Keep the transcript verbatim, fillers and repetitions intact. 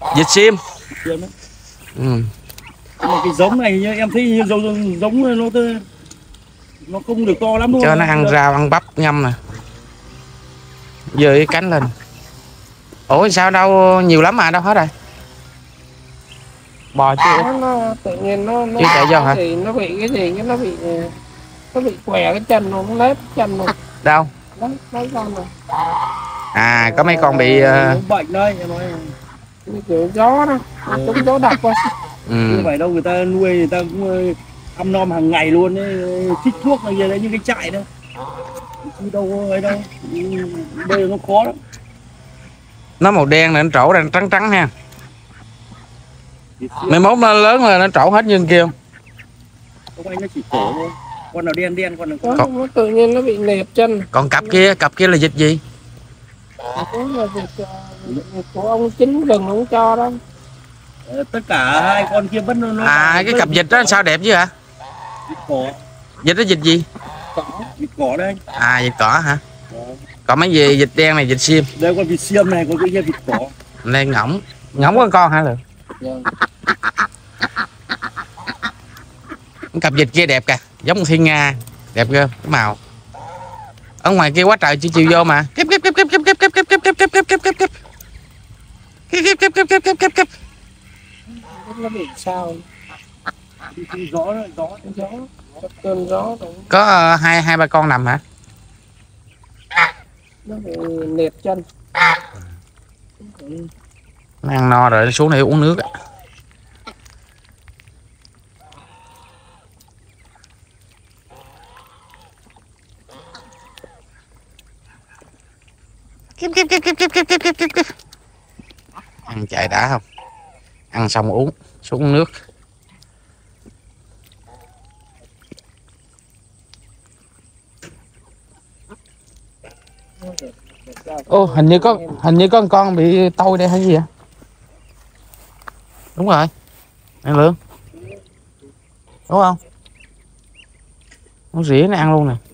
Vịt xiêm. Xiêm đấy. Ừ. Mà cái giống này như em thấy như giống giống nó nó không được to lắm luôn. Cho nó ăn rau ăn bắp ngâm nè. Giơ cái cánh lên. Ủa sao đâu nhiều lắm mà đâu hết rồi. Bò chứ. Nó, nó tự nhiên nó nó chứ chạy do hả? thì nó bị cái gì nó bị nó bị què cái chân nó lép chân rồi. Đâu? Đấy, mấy con rồi. À có mấy con bị uh... bệnh đây em nói. Như kiểu gió đó, chúng gió đập qua. Ừ. Không phải đâu, người ta nuôi người ta cũng thăm nom hàng ngày luôn đấy, chích thuốc này kia đấy, những cái trại đó. Chứ đâu ấy đâu. Bây giờ nó khó lắm. Nó màu đen này nó trổ ra trắng trắng ha. Mai mốt nó lớn rồi nó trổ hết như kia không? Không, anh nó chỉ trổ thôi. Con nào đen đen, con nào có. Con... Nó tự nhiên nó bị nẹp chân. Còn cặp kia, cặp kia là vịt gì? Đó là vịt, vịt của ông chính rừng ông cho đó. Tất cả hai con kia vẫn nó. À cái cặp vịt đó sao đẹp chứ hả? Vịt cỏ. Vịt đó vịt gì? Cỏ. Vịt cỏ đây. À vịt cỏ hả? Còn mấy gì vịt đen này vịt xiêm? Đây con vịt xiêm này, con cái kia vịt cỏ. Đây ngỗng. Ngỗng có con hả Lượng? Vâng. Cặp vịt kia đẹp kìa, giống thiên nga, đẹp cơ, cái màu. Ở ngoài kia quá trời chỉ chiều vô mà. Kép kép kép kép kép kép kép kép kép kép kép kép kép kép. Kép kép kép kép kép kép kép. Nó bị sao? Gió gió Gió, cơn gió rồi. Có uh, hai hai ba con nằm hả? Nó bị nẹp chân. Nó ăn no rồi nó xuống đây uống nước. Kép kép kép kép kép kép kép kép kép. Ăn chạy đã không? Ăn xong uống, xuống nước. Ô hình như có hình như có con con bị tôi đây hay gì vậy? Đúng rồi. Ăn Lượng. Đúng không? Con rỉa nó ăn luôn nè.